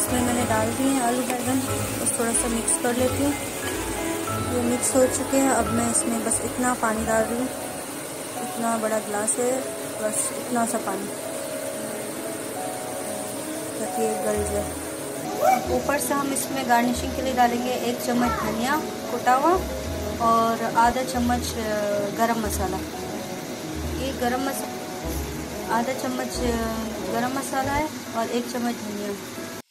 इसमें मैंने डाल दिए हैं आलू बैंगन, बस थोड़ा सा मिक्स कर लेती हूँ। ये मिक्स हो चुके हैं। अब मैं इसमें बस इतना पानी डाल रही हूँ, इतना बड़ा गिलास है, बस इतना सा पानी ताकि ये गल जाए। ऊपर से हम इसमें गार्निशिंग के लिए डालेंगे 1 चम्मच धनिया कुटा हुआ और आधा चम्मच गरम मसाला। ये आधा चम्मच गरम मसाला है और 1 चम्मच धनिया।